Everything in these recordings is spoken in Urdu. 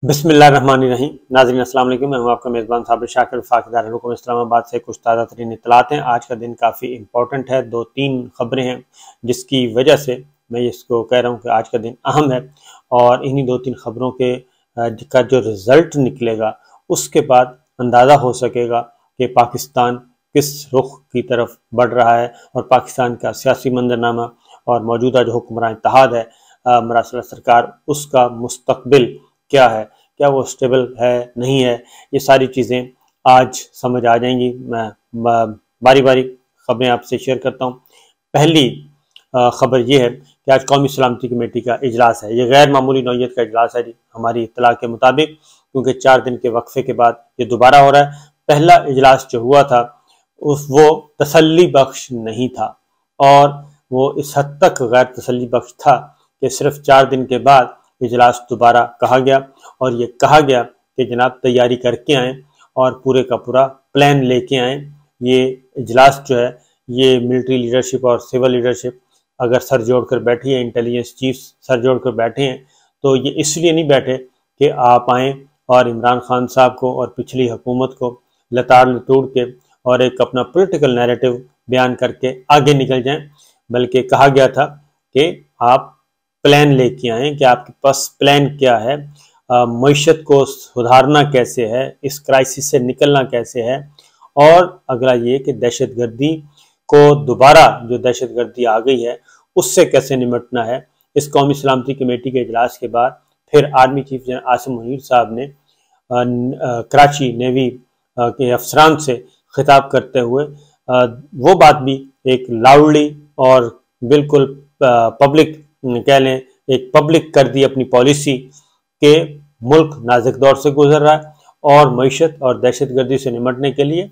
बिस्मिल्लाहिर्रहमानिर्रहीम। नाज़रीन अस्सलाम वालेकुम। मैं हूं आपका मेज़बान साबिर शाकिर, वफाकी दारुल इस्लामाबाद से कुछ ताज़ा तरीन इत्तलात हैं। आज का दिन काफ़ी इम्पोर्टेंट है, 2-3 ख़बरें हैं जिसकी वजह से मैं इसको कह रहा हूं कि आज का दिन अहम है। और इन्हीं 2-3 ख़बरों के का जो रिज़ल्ट निकलेगा उसके बाद अंदाज़ा हो सकेगा कि पाकिस्तान किस रुख की तरफ बढ़ रहा है और पाकिस्तान का सियासी मंजरनामा और मौजूदा जो हुक्मरान इत्तेहाद है मरासला सरकार, उसका मुस्तकबिल क्या है, क्या वो स्टेबल है नहीं है, ये सारी चीज़ें आज समझ आ जाएंगी। मैं बारी बारी ख़बरें आपसे शेयर करता हूँ। पहली ख़बर ये है कि आज कौमी सलामती कमेटी का इजलास है। ये गैर मामूली नौइयत का इजलास है जी, हमारी इत्तला के मुताबिक, क्योंकि 4 दिन के वक्फे के बाद ये दोबारा हो रहा है। पहला इजलास जो हुआ था वो तसल्ली बख्श नहीं था और वो इस हद तक गैर तसल्ली बख्श था कि सिर्फ 4 दिन के बाद इजलास दोबारा कहा गया और ये कहा गया कि जनाब तैयारी करके आएँ और पूरे का पूरा प्लान लेके आएँ। ये इजलास जो है ये मिलिट्री लीडरशिप और सिविल लीडरशिप अगर सर जोड़कर बैठी है, इंटेलिजेंस चीफ सर जोड़कर बैठे हैं, तो ये इसलिए नहीं बैठे कि आप आएँ और इमरान खान साहब को और पिछली हुकूमत को लताड़ लतूड़ के और एक अपना पॉलिटिकल नैरेटिव बयान करके आगे निकल जाएं, बल्कि कहा गया था कि आप प्लान लेके आए कि आपके पास प्लान क्या है, मईशत को सुधारना कैसे है, इस क्राइसिस से निकलना कैसे है, और अगला ये कि दहशतगर्दी को दोबारा जो दहशतगर्दी आ गई है उससे कैसे निपटना है। इस कौमी सलामती कमेटी के इजलास के बाद फिर army chief general Asim Munir साहब ने कराची नेवी के अफसरान से खिताब करते हुए वो बात भी एक लाउडली और बिल्कुल पब्लिक कह लें, एक पब्लिक कर दी अपनी पॉलिसी के मुल्क नाजुक दौर से गुजर रहा है और मईशत और दहशतगर्दी से निपटने के लिए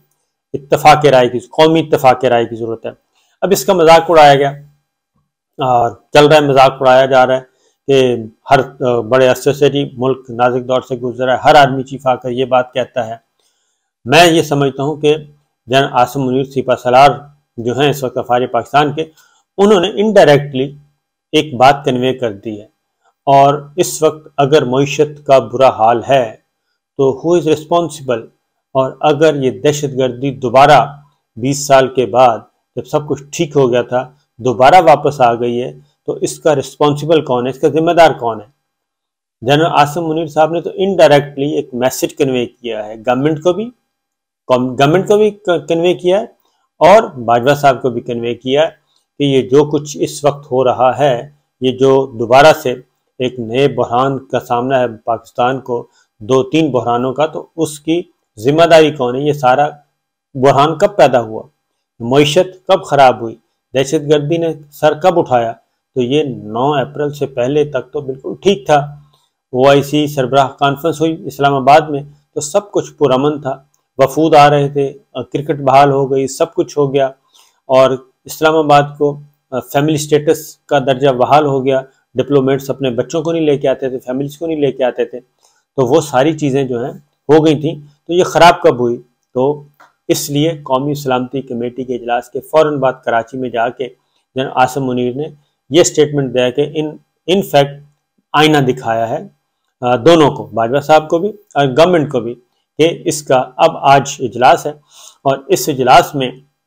कौमी इत्तफाक राय की ज़रूरत है। अब इसका मजाक उड़ाया गया और चल रहा है, मजाक उड़ाया जा रहा है कि हर बड़े अरसे से जी मुल्क नाजुक दौर से गुजर रहा है, हर आर्मी चीफ आकर ये बात कहता है। मैं ये समझता हूँ कि जनरल आसिम मुनीर सिपा सलार जो हैं इस वक्त अफवाज पाकिस्तान के, उन्होंने इनडायरेक्टली एक बात कन्वे कर दी है। और इस वक्त अगर मईशत का बुरा हाल है तो हु इज़ रिस्पॉन्सिबल, और अगर ये दहशतगर्दी दोबारा 20 साल के बाद जब सब कुछ ठीक हो गया था दोबारा वापस आ गई है तो इसका रिस्पॉन्सिबल कौन है, इसका जिम्मेदार कौन है। जनरल आसिम मुनीर साहब ने तो इनडायरेक्टली एक मैसेज कन्वे किया है, गवर्नमेंट को भी कन्वे किया है और बाजवा साहब को भी कन्वे किया है कि ये जो कुछ इस वक्त हो रहा है, ये जो दोबारा से एक नए बहरान का सामना है पाकिस्तान को, 2-3 बहरानों का, तो उसकी जिम्मेदारी कौन है। ये सारा बहरान कब पैदा हुआ, मईशत कब ख़राब हुई, दहशतगर्दी ने सर कब उठाया, तो ये 9 अप्रैल से पहले तक तो बिल्कुल ठीक था। OIC सरबराह कॉन्फ्रेंस हुई इस्लामाबाद में तो सब कुछ पुरअमन था, वफूद आ रहे थे, क्रिकेट बहाल हो गई, सब कुछ हो गया और इस्लामाबाद को फैमिली स्टेटस का दर्जा बहाल हो गया। डिप्लोमेट्स अपने बच्चों को नहीं लेके आते थे, फैमिलीज को नहीं लेके आते थे, तो वो सारी चीज़ें जो हैं हो गई थी। तो ये ख़राब कब हुई, तो इसलिए कौमी सलामती कमेटी के इजलास के फ़ौरन बाद कराची में जाके जनरल आसिम मुनीर ने ये स्टेटमेंट दिया कि इन फैक्ट आईना दिखाया है दोनों को, बाजवा साहब को भी और गवर्नमेंट को भी, कि इसका अब आज इजलास है और इस इजलास में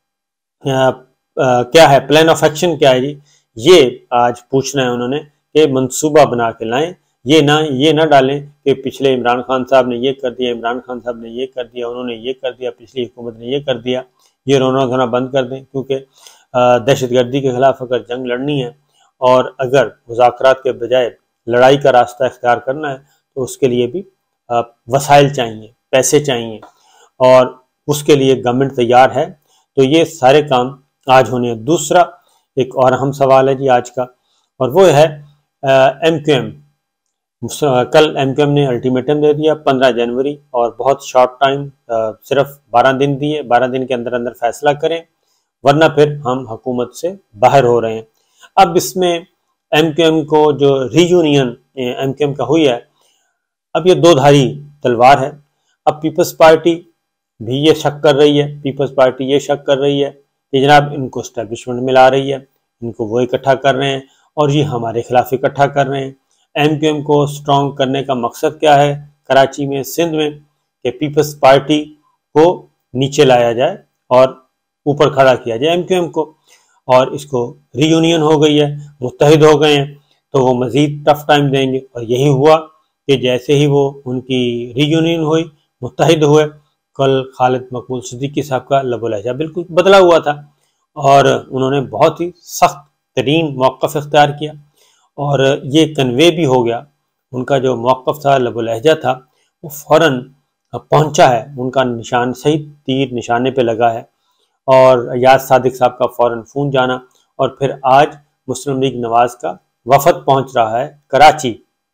क्या है, प्लान ऑफ एक्शन क्या है जी, ये आज पूछना है उन्होंने कि मंसूबा बना के लाएं। ये ना डालें कि पिछले इमरान खान साहब ने ये कर दिया, इमरान खान साहब ने ये कर दिया, उन्होंने ये कर दिया, पिछली हुकूमत ने ये कर दिया। ये रोना धोना बंद कर दें, क्योंकि दहशतगर्दी के खिलाफ अगर जंग लड़नी है और अगर मुज़ाकरात के बजाय लड़ाई का रास्ता इख्तियार करना है तो उसके लिए भी वसाइल चाहिए, पैसे चाहिए, और उसके लिए गवर्नमेंट तैयार है। तो ये सारे काम आज होने हैं। दूसरा एक और अहम सवाल है जी आज का, और वो है MQM। कल MQM ने अल्टीमेटम दे दिया 15 जनवरी, और बहुत शॉर्ट टाइम, सिर्फ 12 दिन दिए, 12 दिन के अंदर अंदर फैसला करें वरना फिर हम हुकूमत से बाहर हो रहे हैं। अब इसमें MQM को जो रीयूनियन MQM का हुई है, अब ये 2 धारी तलवार है। अब पीपल्स पार्टी भी ये शक कर रही है, पीपल्स पार्टी ये शक कर रही है कि जनाब इनको एस्टेब्लिशमेंट मिला रही है, इनको वो इकट्ठा कर रहे हैं और ये हमारे खिलाफ इकट्ठा कर रहे हैं। MQM को स्ट्रॉन्ग करने का मकसद क्या है, کراچی میں، سندھ میں، کہ پیپلز پارٹی کو نیچے لایا جائے اور اوپر کھڑا کیا جائے MQM کو، اور اس کو ری یونین ہو گئی ہے، متحد ہو گئے ہیں، تو وہ مزید ٹف ٹائم دیں گے، اور یہی ہوا کہ جیسے ہی وہ ان کی ری یونین ہوئی، متحد ہوئے، کل خالد مقبول صدیقی صاحب کا لب و لہجہ بالکل بدلا ہوا تھا، اور انہوں نے بہت ہی سخت ترین موقف اختیار کیا، اور یہ کنوے بھی ہو گیا، ان کا جو موقف تھا، لب و لہجہ تھا، وہ فوراً پہنچا ہے، ان کا نشان صحیح تیر نشانے پہ لگا ہے، اور ایاز صادق صاحب کا فوراً فون جانا، اور پھر آج مسلم لیگ نواز کا وفد پہنچ رہا ہے کراچی،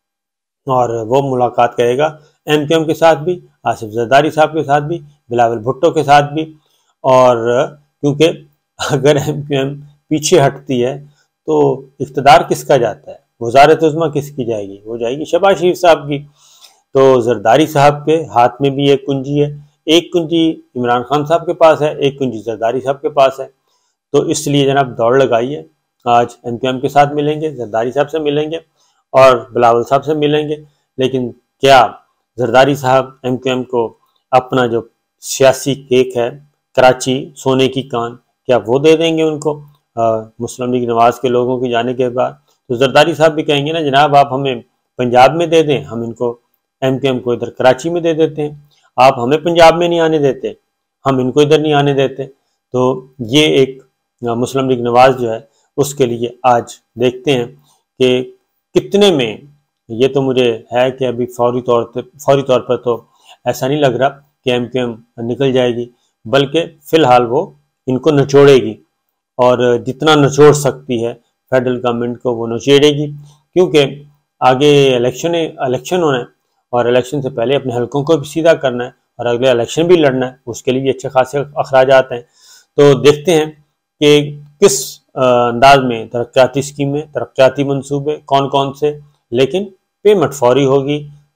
اور وہ ملاقات کرے گا MQM کے ساتھ بھی، آصف زرداری صاحب کے ساتھ بھی، بلاول بھٹو کے ساتھ بھی، اور کیونکہ اگر MQM پیچھے ہٹتی ہے تو اقتدار کس کا جاتا ہے، وزارت عظمیٰ کس کی جائے گی؟ وہ جائے گی شہباز شریف صاحب کی۔ تو زرداری صاحب کے ہاتھ میں بھی ایک کنجی ہے، ایک کنجی عمران خان صاحب کے پاس ہے، ایک کنجی زرداری صاحب کے پاس ہے، تو اس لیے جناب دوڑ لگائیے، آج MQM کے ساتھ ملیں گے، زرداری صاحب سے ملیں گے، اور بلاول صاحب سے ملیں گے، لیکن کیا زرداری صاحب MQM کو اپنا جو سیاسی کیک ہے، کراچی سونے کی کان، کیا وہ دے دیں گے ان کو مسلم لیگ نواز کے لوگوں کے جانے کے بعد؟ تو زرداری صاحب بھی کہیں گے نا، جناب آپ ہمیں پنجاب میں دے دیں، ہم ان کو MQM کو ادھر کراچی میں دے دیتے ہیں، آپ ہمیں پنجاب میں نہیں آنے دیتے، ہم ان کو ادھر نہیں آنے دیتے۔ تو یہ ایک مسلم لیگ نواز جو ہے اس کے لیے آج دیکھتے ہیں کہ کتنے میں، یہ تو مجھے ہے کہ ابھی فوری طور پر تو ایسا نہیں لگ رہا کہ MQM نکل جائے گی، بلکہ فی الحال وہ ان کو نچوڑے گی، اور جتنا نچوڑ سکتی ہے فیڈرل گورنمنٹ کو وہ نچوڑے گی، کیونکہ آگے الیکشن ہونا ہے، اور الیکشن سے پہلے اپنے حلقوں کو بھی سیدھا کرنا ہے، اور اگلے الیکشن بھی لڑنا ہے، اس کے لیے بھی اچھے خاصے اخراجات ہیں۔ تو دیکھتے ہیں کہ کس انداز میں ترقیاتی اسکیمیں، ترقیاتی منصوبے کون کون سے، لیکن پیمنٹ فوری ہوگی،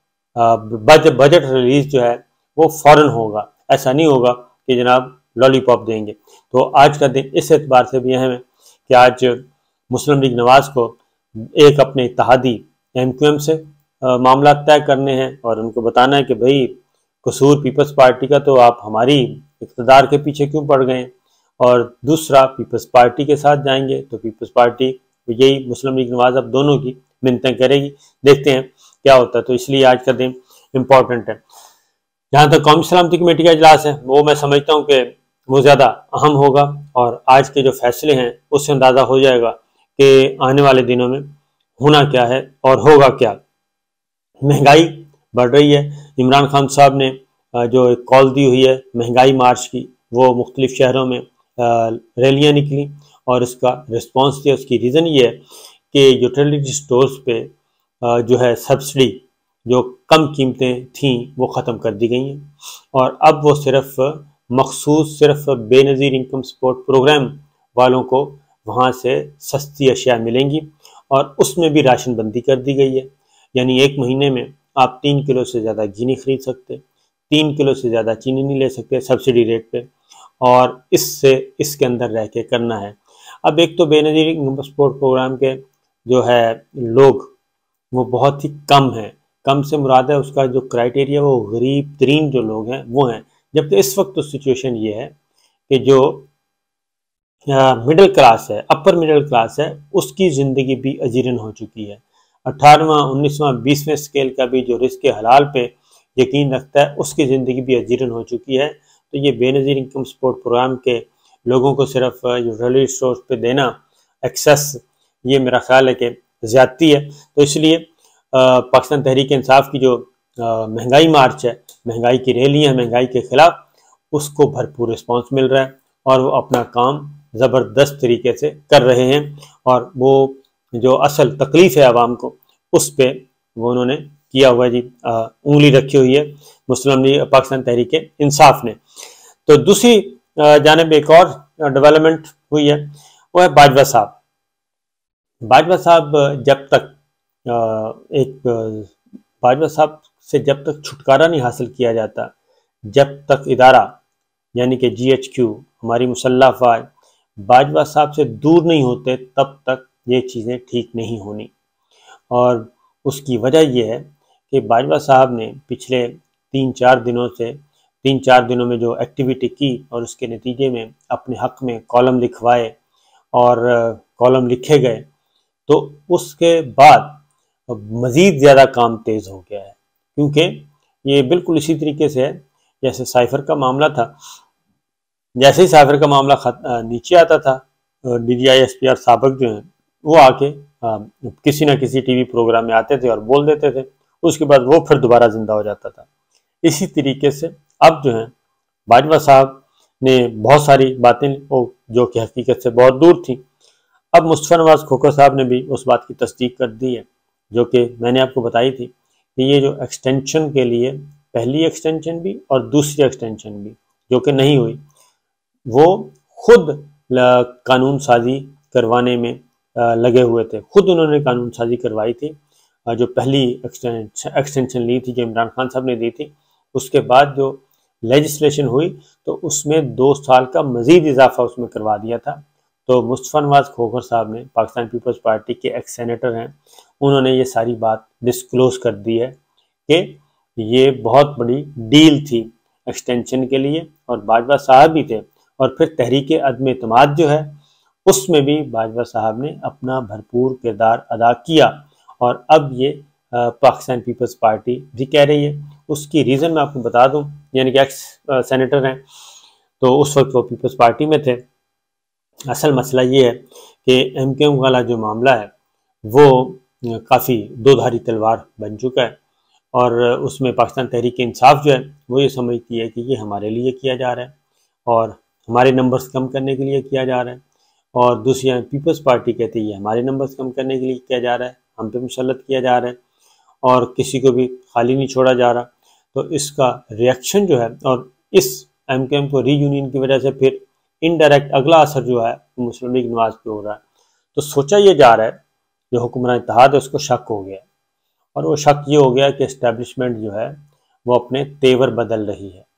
بجٹ ریلیز جو ہے وہ فوراً ہوگا، ایسا نہیں ہوگا کہ جناب لالی پاپ دیں گے۔ تو آج کا دن اس اعتبار سے بھی اہم ہے کہ آج مسلم لیگ نواز کو ایک اپنے اتحادی MQM سے معاملات طے کرنے ہیں، اور ان کو بتانا ہے کہ بھئی قصور پیپلز پارٹی کا تو آپ ہماری اقتدار کے پیچھے کیوں پڑ گئے ہیں، اور دوسرا پیپلز پارٹی کے ساتھ جائیں گے تو پیپلز پارٹی یہی مسلم لیگ نواز اب دونوں کی منتیں کرے گی، دیکھتے ہیں کیا ہوتا ہے۔ تو اس لیے آج کا دن امپورٹنٹ ہے۔ جہاں تک قومی سلامتی کمیٹی کا اجلاس ہے، وہ میں سمجھتا ہوں کہ وہ زیادہ اہم ہوگا، اور آج کے جو فیصلے ہیں اس سے اندازہ ہو جائے گا کہ آنے والے دنوں میں ہونا کیا ہے اور ہوگا کیا۔ مہنگائی بڑھ رہی ہے، عمران خان صاحب نے جو ایک کال دی ہوئی ہے مہنگائی مارچ کی، وہ مختلف شہروں میں ریلیاں نکلی، اور اس کا رسپانس دیا۔ اس کی ریزن یہ ہے کہ یوٹیلیٹی سٹورز پہ جو ہے سبسڈی، جو کم قیمتیں تھیں وہ ختم کر دی گئی ہیں، اور اب وہ صرف بے نظیر انکم سپورٹ پروگرام والوں کو وہاں سے سستی اشیاء ملیں گی، اور اس میں بھی راشن بندی کر دی گئی ہے، یعنی ایک مہینے میں آپ 3 کلو سے زیادہ گھی نہیں خرید سکتے، 3 کلو سے زیادہ چینی نہیں لے سکتے سبسڈی ریٹ پہ، اور اس کے اندر رہ کے کرنا ہے۔ اب ایک تو بے نظیر انکم سپورٹ پروگرام کے جو ہے لوگ وہ بہت ہی کم ہیں، کم سے مراد ہے اس کا جو کرائٹیریا وہ غریب ترین جو لوگ ہیں وہ ہیں، جبکہ اس وقت تو سچویشن یہ ہے کہ جو مڈل کلاس ہے، اپر مڈل کلاس ہے، اس کی زندگی بھی اجیرن ہو چکی ہے۔ 18واں 19واں 20ویں اسکیل کا بھی جو رزق حلال پہ یقین رکھتا ہے اس کی زندگی بھی اجیرن ہو چکی ہے۔ تو یہ بے نظیر انکم سپورٹ پروگرام کے لوگوں کو صرف یوٹیلیٹی سٹورز پہ دینا ایکسیس، یہ میرا خیال ہے کہ زیادتی ہے۔ تو اس لیے پاکستان تحریک انصاف کی جو مہنگائی مارچ ہے، مہنگائی کی ریلیاں مہنگائی کے خلاف، اس کو بھرپور رسپانس مل رہا ہے، اور وہ اپنا کام زبردست طریقے سے کر رہے ہیں، اور وہ جو اصل تکلیف ہے عوام کو اس پہ وہ انہوں نے کیا ہوا جی انگلی رکھی ہوئی ہے مسلم لیگ پاکستان تحریک انصاف نے۔ تو دوسری جانب ایک اور ڈیولپمنٹ ہوئی ہے، وہ ہے باجوہ صاحب۔ باجوہ صاحب باجوہ صاحب سے جب تک چھٹکارا نہیں حاصل کیا جاتا، جب تک ادارہ یعنی کہ GHQ ہماری مسلح افواج باجوہ صاحب سے دور نہیں ہوتے، تب تک یہ چیزیں ٹھیک نہیں ہونی، اور اس کی وجہ یہ ہے کہ باجوہ صاحب نے پچھلے 3-4 دنوں میں جو ایکٹیویٹی کی اور اس کے نتیجے میں اپنے حق میں کالم لکھوائے اور کالم لکھے گئے، تو اس کے بعد مزید زیادہ کام تیز ہو گیا ہے، کیونکہ یہ بالکل اسی طریقے سے ہے جیسے سائفر کا معاملہ تھا۔ جیسے ہی سائفر کا معاملہ نیچے آتا تھا، DGI SPR سابق جو ہیں وہ آ کے کسی نہ کسی ٹی وی پروگرام میں آتے تھے اور بول دیتے تھے، اس کے بعد وہ پھر دوبارہ زندہ ہو جاتا تھا۔ اسی طریقے سے اب جو ہیں باجوہ صاحب نے بہت ساری باتیں جو کہ حقیقت سے بہت دور تھیں، اب مصطفیٰ نواز کھوکھر صاحب نے بھی اس بات کی تصدیق کر دی ہے، جو کہ میں نے آپ کو بتائی تھی کہ یہ جو ایکسٹینشن کے لیے پہلی ایکسٹینشن بھی اور دوسری ایکسٹینشن بھی جو کہ نہیں ہوئی، وہ خود قانون سازی کروانے میں لگے ہوئے تھے، خود انہوں نے قانون سازی کروائی تھی۔ جو پہلی ایکسٹینشن لی تھی جو عمران خان صاحب نے دی تھی، اس کے بعد جو لیجسلیشن ہوئی تو اس میں 2 سال کا مزید اضافہ اس میں کروا دیا تھا۔ تو مصطفیٰ نواز کھوکھر صاحب نے، پاکستان پیپلز پارٹی کے ایکس سینیٹر ہیں، انہوں نے یہ ساری بات ڈسکلوز کر دی ہے کہ یہ بہت بڑی ڈیل تھی ایکسٹینشن کے لیے، اور باجوہ صاحب بھی تھے، اور پھر تحریک عدم اعتماد جو ہے اس میں بھی باجوہ صاحب نے اپنا بھرپور کردار ادا کیا، اور اب یہ پاکستان پیپلز پارٹی بھی کہہ رہی ہے۔ اس کی ریزن میں آپ کو بتا دوں، یعنی کہ ایکس سینیٹر ہیں تو اس وقت وہ پیپلز پارٹی میں تھے۔ اصل مسئلہ یہ ہے کہ MKM والا جو معاملہ ہے وہ کافی دو دھاری تلوار بن چکا ہے، اور اس میں پاکستان تحریک انصاف جو ہے وہ یہ سمجھتی ہے کہ یہ ہمارے لیے کیا جا رہا ہے اور ہمارے نمبرز کم کرنے کے لیے کیا جا رہا ہے، اور دوسری پیپلز پارٹی کہتی ہے یہ ہمارے نمبرز کم کرنے کے لیے کیا جا رہا ہے، ہم پہ مسلط کیا جا رہا ہے اور کسی کو بھی خالی نہیں چھوڑا جا رہا۔ تو اس کا ریئیکشن جو ہے، اور اس MKM کو ری یونین کی وجہ سے پھر انڈائریکٹ اگلا اثر جو ہے مسلم لیگ نواز پہ ہو رہا ہے، تو سوچا یہ جا رہا ہے جو حکمران اتحاد ہے اس کو شک ہو گیا ہے، اور وہ شک یہ ہو گیا کہ اسٹیبلشمنٹ جو ہے وہ اپنے تیور بدل رہی ہے،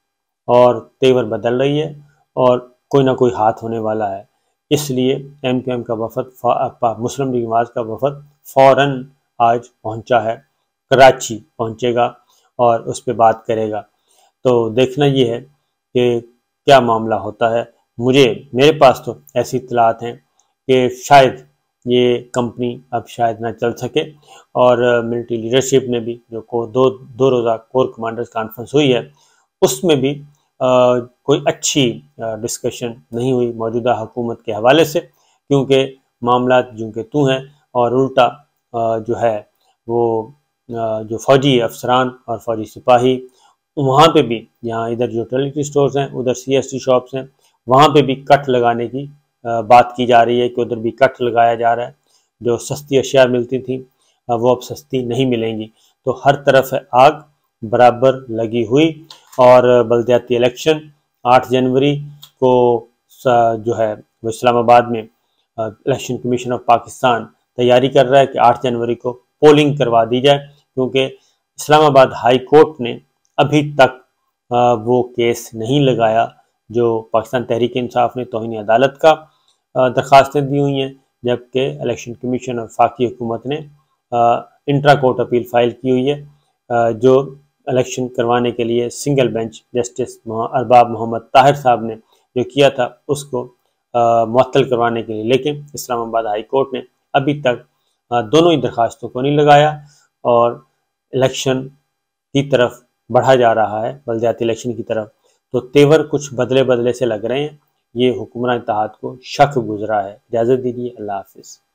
اور کوئی نہ کوئی ہاتھ ہونے والا ہے۔ اس لیے MKM کا وفد، مسلم لیگ نواز کا وفد فوراً آج پہنچا ہے، کراچی پہنچے گا اور اس پہ بات کرے گا۔ تو دیکھنا یہ ہے کہ کیا معاملہ ہوتا ہے۔ میرے پاس تو ایسی اطلاعات ہیں کہ شاید یہ کمپنی اب شاید نہ چل سکے، اور ملٹری لیڈرشپ نے بھی جو دو روزہ کور کمانڈرز کانفرنس ہوئی ہے اس میں بھی کوئی اچھی ڈسکشن نہیں ہوئی موجودہ حکومت کے حوالے سے، کیونکہ معاملات جو کہ ہیں، اور الٹا جو ہے وہ جو فوجی افسران اور فوجی سپاہی وہاں پہ بھی، یہاں ادھر جو یوٹیلیٹی سٹورز ہیں، ادھر CST شاپس ہیں، وہاں پہ بھی کٹ لگانے کی بات کی جا رہی ہے کہ ادھر بھی کٹ لگایا جا رہا ہے۔ جو سستی اشیاء ملتی تھیں وہ اب سستی نہیں ملیں گی۔ تو ہر طرف آگ برابر لگی ہوئی، اور بلدیاتی الیکشن 8 جنوری کو جو ہے وہ اسلام آباد میں الیکشن کمیشن آف پاکستان تیاری کر رہا ہے کہ 8 جنوری کو پولنگ کروا دی جائے، کیونکہ اسلام آباد ہائی کورٹ نے ابھی تک وہ کیس نہیں لگایا جو پاکستان تحریک انصاف نے توہین عدالت کا درخواستیں دی ہوئی ہیں، جبکہ الیکشن کمیشن اور وفاقی حکومت نے انٹرا کورٹ اپیل فائل کی ہوئی ہے، جو الیکشن کروانے کے لیے single bench justice Arbab Muhammad Tahir صاحب نے جو کیا تھا اس کو معطل کروانے کے لیے، لیکن اسلام آباد ہائی کورٹ نے ابھی تک دونوں ہی درخواستوں کو نہیں لگایا، اور الیکشن کی طرف بڑھا جا رہا ہے، بلدیاتی الیکشن کی طرف۔ تو تیور کچھ بدلے سے لگ رہے ہیں، یہ حکمران اتحاد کو شک گزرا ہے۔ اجازت دیجیے، اللہ حافظ۔